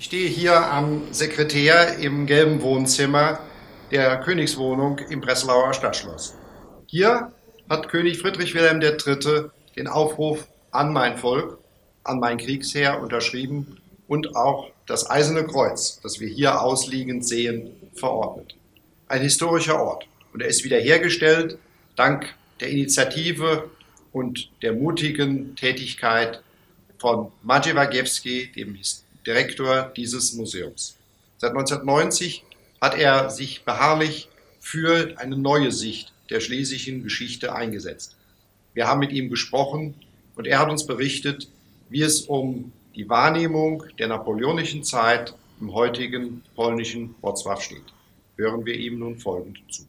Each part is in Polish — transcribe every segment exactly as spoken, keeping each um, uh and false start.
Ich stehe hier am Sekretär im gelben Wohnzimmer der Königswohnung im Breslauer Stadtschloss. Hier hat König Friedrich Wilhelm der Dritte den Aufruf an mein Volk, an mein Kriegsheer unterschrieben und auch das Eiserne Kreuz, das wir hier ausliegend sehen, verordnet. Ein historischer Ort, und er ist wiederhergestellt dank der Initiative und der mutigen Tätigkeit von Maciej Wargewski, dem Direktor dieses Museums. Seit neunzehnhundertneunzig hat er sich beharrlich für eine neue Sicht der schlesischen Geschichte eingesetzt. Wir haben mit ihm gesprochen und er hat uns berichtet, wie es um die Wahrnehmung der napoleonischen Zeit im heutigen polnischen Wrocław steht. Hören wir ihm nun folgend zu.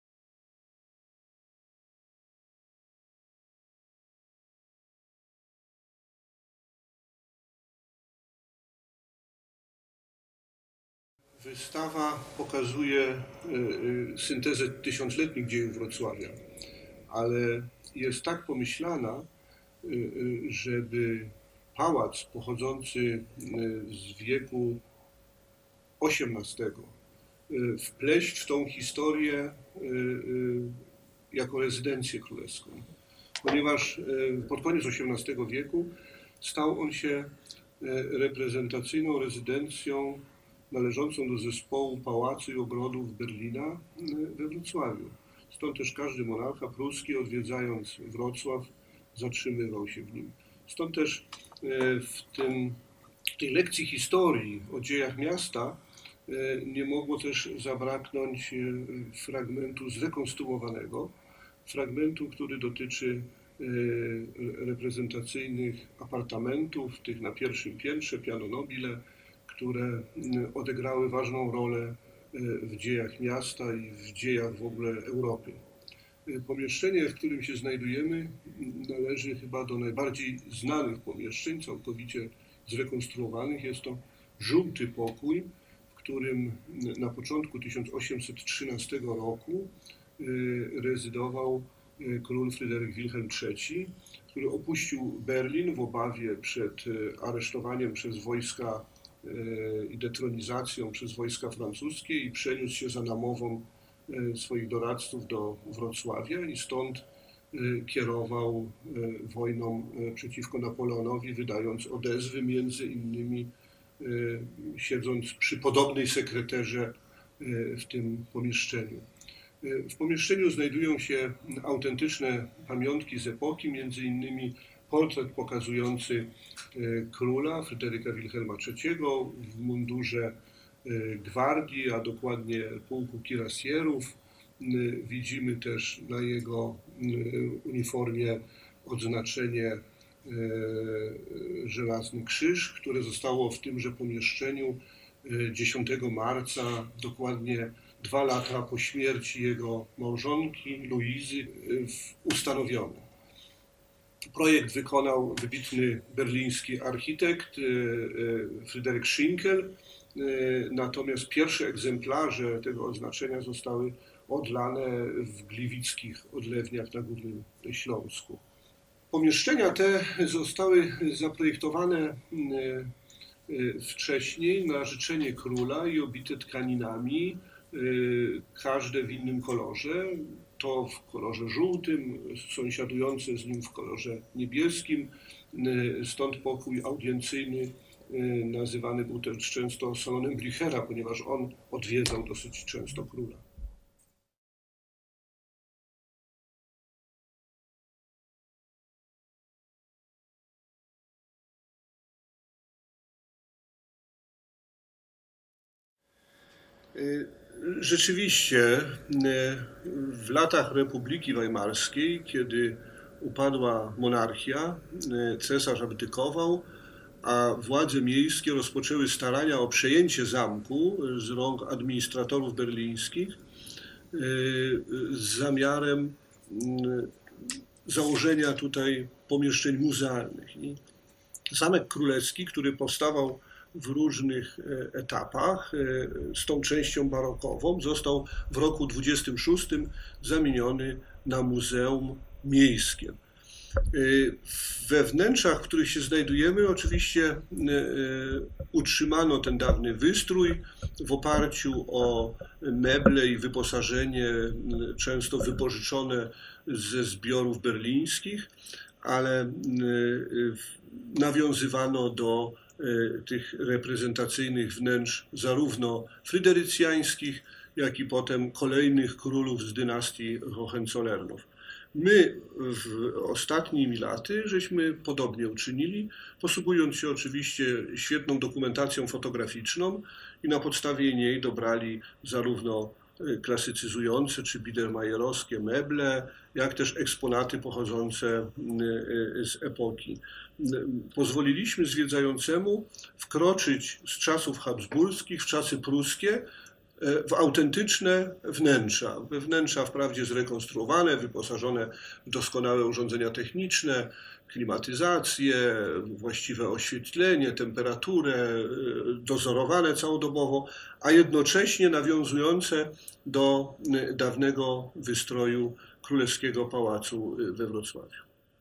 Wystawa pokazuje syntezę tysiącletnich dziejów Wrocławia, ale jest tak pomyślana, żeby pałac pochodzący z wieku osiemnastego wpleść w tą historię jako rezydencję królewską, ponieważ pod koniec osiemnastego wieku stał on się reprezentacyjną rezydencją należącą do zespołu pałacu i ogrodów Berlina we Wrocławiu. Stąd też każdy monarcha pruski, odwiedzając Wrocław, zatrzymywał się w nim. Stąd też w tym, tej lekcji historii o dziejach miasta nie mogło też zabraknąć fragmentu zrekonstruowanego, fragmentu, który dotyczy reprezentacyjnych apartamentów, tych na pierwszym piętrze, piano nobile, które odegrały ważną rolę w dziejach miasta i w dziejach w ogóle Europy. Pomieszczenie, w którym się znajdujemy, należy chyba do najbardziej znanych pomieszczeń, całkowicie zrekonstruowanych. Jest to żółty pokój, w którym na początku tysiąc osiemset trzynastego roku rezydował król Fryderyk Wilhelm trzeci, który opuścił Berlin w obawie przed aresztowaniem przez wojska i detronizacją przez wojska francuskie i przeniósł się za namową swoich doradców do Wrocławia i stąd kierował wojną przeciwko Napoleonowi, wydając odezwy, między innymi siedząc przy podobnej sekreterze w tym pomieszczeniu. W pomieszczeniu znajdują się autentyczne pamiątki z epoki, między innymi portret pokazujący króla Fryderyka Wilhelma trzeciego w mundurze gwardii, a dokładnie pułku kirasjerów. Widzimy też na jego uniformie odznaczenie Żelazny Krzyż, które zostało w tymże pomieszczeniu dziesiątego marca, dokładnie dwa lata po śmierci jego małżonki Luizy, ustanowione. Projekt wykonał wybitny berliński architekt Fryderyk Schinkel, natomiast pierwsze egzemplarze tego odznaczenia zostały odlane w gliwickich odlewniach na Górnym Śląsku. Pomieszczenia te zostały zaprojektowane wcześniej na życzenie króla i obite tkaninami, każde w innym kolorze. To w kolorze żółtym, sąsiadujące z nim w kolorze niebieskim. Stąd pokój audiencyjny nazywany był też często salonem Blüchera, ponieważ on odwiedzał dosyć często króla. Rzeczywiście w latach Republiki Weimarskiej, kiedy upadła monarchia, cesarz abdykował, a władze miejskie rozpoczęły starania o przejęcie zamku z rąk administratorów berlińskich z zamiarem założenia tutaj pomieszczeń muzealnych. I Zamek Królewski, który powstawał w różnych etapach z tą częścią barokową, został w roku dwudziestym szóstym zamieniony na muzeum miejskie. We wnętrzach, w których się znajdujemy, oczywiście utrzymano ten dawny wystrój w oparciu o meble i wyposażenie często wypożyczone ze zbiorów berlińskich, ale nawiązywano do tych reprezentacyjnych wnętrz zarówno fryderycjańskich, jak i potem kolejnych królów z dynastii Hohenzollernów. My w ostatnimi laty żeśmy podobnie uczynili, posługując się oczywiście świetną dokumentacją fotograficzną i na podstawie niej dobrali zarówno klasycyzujące czy biedermajerowskie meble, jak też eksponaty pochodzące z epoki. Pozwoliliśmy zwiedzającemu wkroczyć z czasów habsburskich w czasy pruskie w autentyczne wnętrza. Wnętrza wprawdzie zrekonstruowane, wyposażone w doskonałe urządzenia techniczne, klimatyzację, właściwe oświetlenie, temperaturę, dozorowane całodobowo, a jednocześnie nawiązujące do dawnego wystroju Królewskiego Pałacu we Wrocławiu.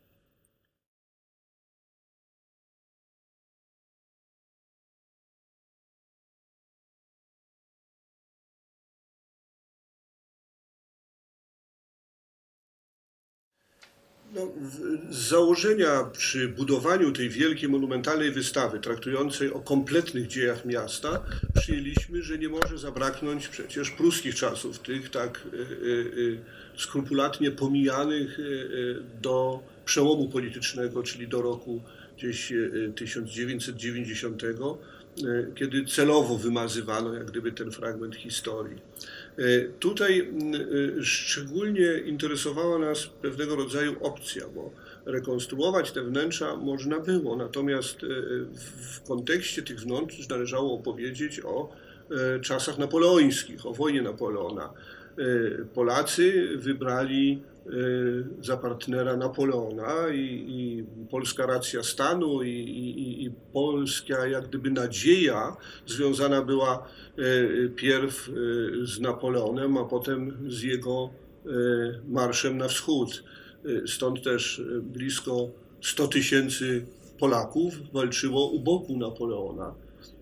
No, z założenia przy budowaniu tej wielkiej, monumentalnej wystawy traktującej o kompletnych dziejach miasta przyjęliśmy, że nie może zabraknąć przecież pruskich czasów, tych tak y, y, skrupulatnie pomijanych y, do przełomu politycznego, czyli do roku gdzieś tysiąc dziewięćset dziewięćdziesiątego, y, kiedy celowo wymazywano jak gdyby ten fragment historii. Tutaj szczególnie interesowała nas pewnego rodzaju opcja, bo rekonstruować te wnętrza można było, natomiast w kontekście tych wnętrz należało opowiedzieć o czasach napoleońskich, o wojnie Napoleona. Polacy wybrali za partnera Napoleona i, i polska racja stanu i, i, i polska jak gdyby nadzieja związana była pierw z Napoleonem, a potem z jego marszem na wschód. Stąd też blisko sto tysięcy Polaków walczyło u boku Napoleona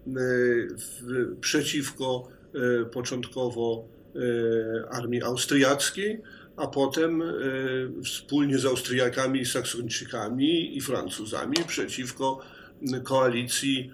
przeciwko początkowo armii austriackiej, a potem wspólnie z Austriakami, Saksończykami i Francuzami przeciwko koalicji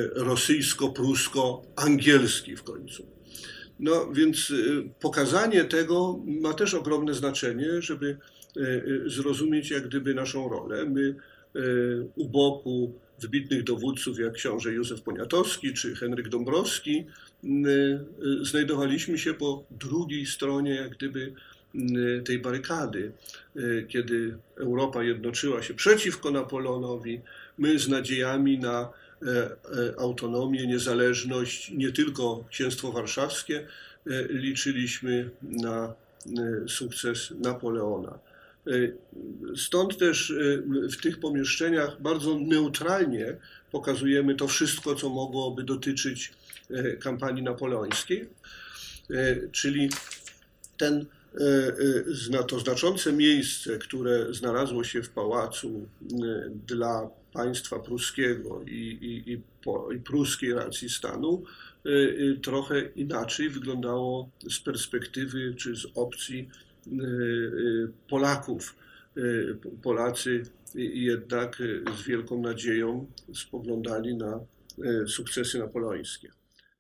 rosyjsko-prusko-angielskiej w końcu. No więc pokazanie tego ma też ogromne znaczenie, żeby zrozumieć jak gdyby naszą rolę. My u boku wybitnych dowódców jak książę Józef Poniatowski czy Henryk Dąbrowski znajdowaliśmy się po drugiej stronie jak gdyby tej barykady, kiedy Europa jednoczyła się przeciwko Napoleonowi, my z nadziejami na autonomię, niezależność, nie tylko Księstwo Warszawskie, liczyliśmy na sukces Napoleona. Stąd też w tych pomieszczeniach bardzo neutralnie pokazujemy to wszystko, co mogłoby dotyczyć kampanii napoleońskiej, czyli ten, to znaczące miejsce, które znalazło się w pałacu dla państwa pruskiego i, i, i, po, i pruskiej racji stanu, trochę inaczej wyglądało z perspektywy czy z opcji Polaków. Polacy jednak z wielką nadzieją spoglądali na sukcesy napoleońskie.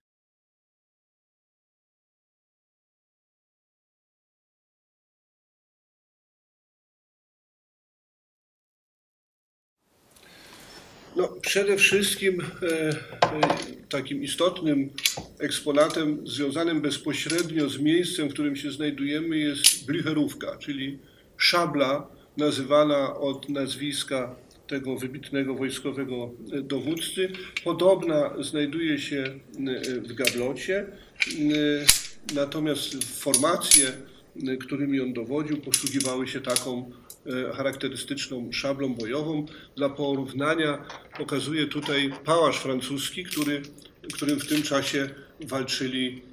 No, przede wszystkim e, takim istotnym eksponatem związanym bezpośrednio z miejscem, w którym się znajdujemy, jest blicherówka, czyli szabla nazywana od nazwiska tego wybitnego wojskowego dowódcy. Podobna znajduje się w gablocie, natomiast formacje, którymi on dowodził, posługiwały się taką charakterystyczną szablą bojową. Dla porównania pokazuję tutaj pałasz francuski, który, którym w tym czasie walczyli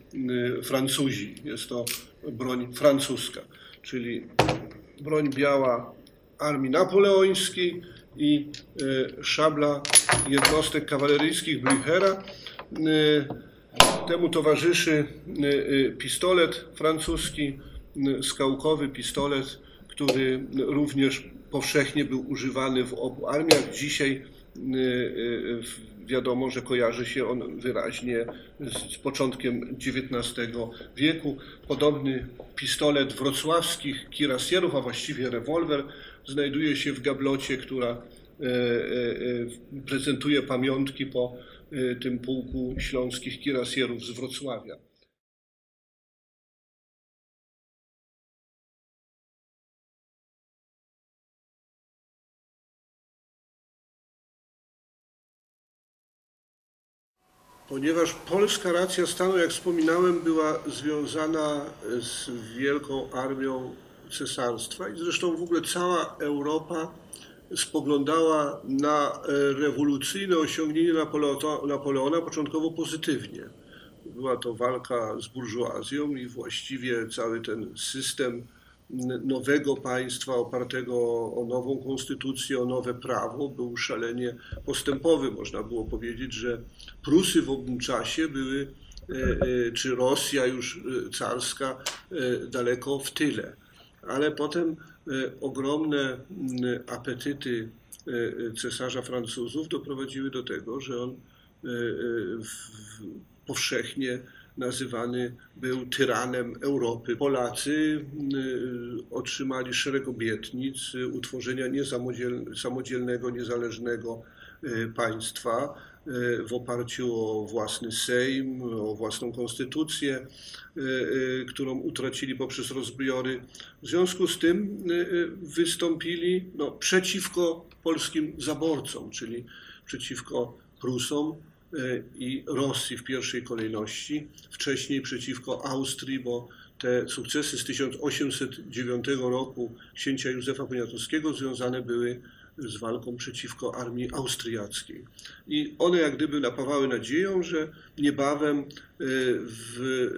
Francuzi. Jest to broń francuska, czyli broń biała armii napoleońskiej i szabla jednostek kawaleryjskich Blüchera. Temu towarzyszy pistolet francuski, skałkowy pistolet, który również powszechnie był używany w obu armiach. Dzisiaj wiadomo, że kojarzy się on wyraźnie z początkiem dziewiętnastego wieku. Podobny pistolet wrocławskich kirasjerów, a właściwie rewolwer, znajduje się w gablocie, która prezentuje pamiątki po tym pułku śląskich kirasjerów z Wrocławia. Ponieważ polska racja stanu, jak wspominałem, była związana z wielką armią cesarstwa i zresztą w ogóle cała Europa spoglądała na rewolucyjne osiągnięcie Napoleona początkowo pozytywnie. Była to walka z burżuazją i właściwie cały ten system nowego państwa opartego o nową konstytucję, o nowe prawo był szalenie postępowy. Można było powiedzieć, że Prusy w owym czasie były, czy Rosja już carska, daleko w tyle. Ale potem ogromne apetyty cesarza Francuzów doprowadziły do tego, że on powszechnie nazywany był tyranem Europy. Polacy otrzymali szereg obietnic utworzenia niesamodzielnego, niezależnego państwa w oparciu o własny Sejm, o własną konstytucję, którą utracili poprzez rozbiory. W związku z tym wystąpili no, przeciwko polskim zaborcom, czyli przeciwko Prusom i Rosji w pierwszej kolejności, wcześniej przeciwko Austrii, bo te sukcesy z tysiąc osiemset dziewiątego roku księcia Józefa Poniatowskiego związane były z walką przeciwko armii austriackiej. I one jak gdyby napawały nadzieją, że niebawem w,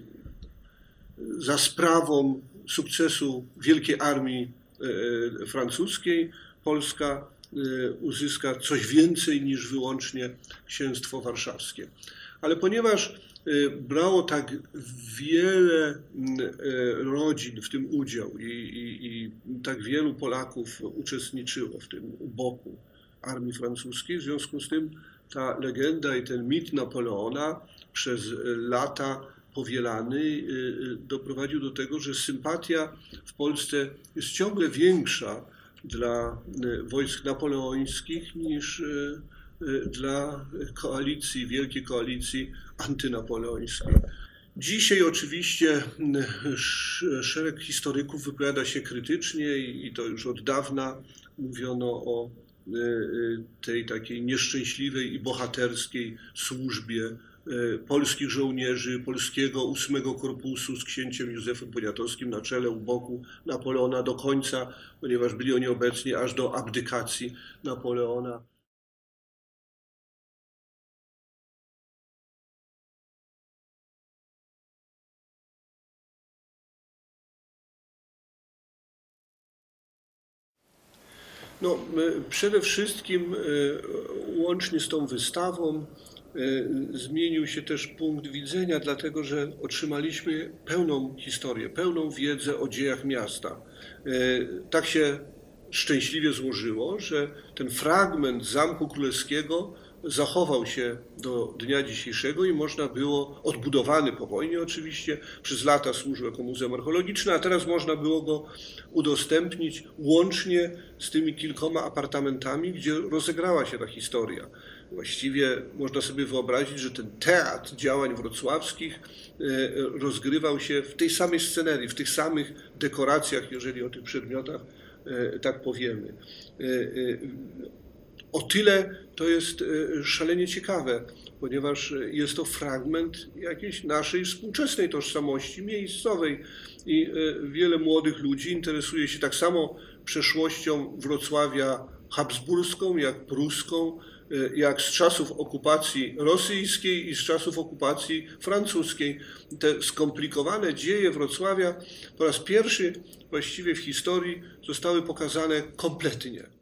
za sprawą sukcesu wielkiej armii francuskiej Polska uzyska coś więcej niż wyłącznie księstwo warszawskie. Ale ponieważ brało tak wiele rodzin w tym udział i, i, i tak wielu Polaków uczestniczyło w tym u boku armii francuskiej, w związku z tym ta legenda i ten mit Napoleona przez lata powielany doprowadził do tego, że sympatia w Polsce jest ciągle większa dla wojsk napoleońskich niż dla koalicji, wielkiej koalicji antynapoleońskiej. Dzisiaj oczywiście szereg historyków wypowiada się krytycznie i to już od dawna mówiono o tej takiej nieszczęśliwej i bohaterskiej służbie polskich żołnierzy, polskiego ósmego korpusu z księciem Józefem Poniatowskim na czele u boku Napoleona do końca, ponieważ byli oni obecni aż do abdykacji Napoleona. No, przede wszystkim łącznie z tą wystawą zmienił się też punkt widzenia, dlatego że otrzymaliśmy pełną historię, pełną wiedzę o dziejach miasta. Tak się szczęśliwie złożyło, że ten fragment Zamku Królewskiego zachował się do dnia dzisiejszego i można było, odbudowany po wojnie oczywiście, przez lata służył jako muzeum archeologiczne, a teraz można było go udostępnić łącznie z tymi kilkoma apartamentami, gdzie rozegrała się ta historia. Właściwie można sobie wyobrazić, że ten teatr działań wrocławskich rozgrywał się w tej samej scenerii, w tych samych dekoracjach, jeżeli o tych przedmiotach tak powiemy. O tyle to jest szalenie ciekawe, ponieważ jest to fragment jakiejś naszej współczesnej tożsamości miejscowej i wiele młodych ludzi interesuje się tak samo przeszłością Wrocławia habsburską jak pruską, jak z czasów okupacji rosyjskiej i z czasów okupacji francuskiej. Te skomplikowane dzieje Wrocławia po raz pierwszy właściwie w historii zostały pokazane kompletnie.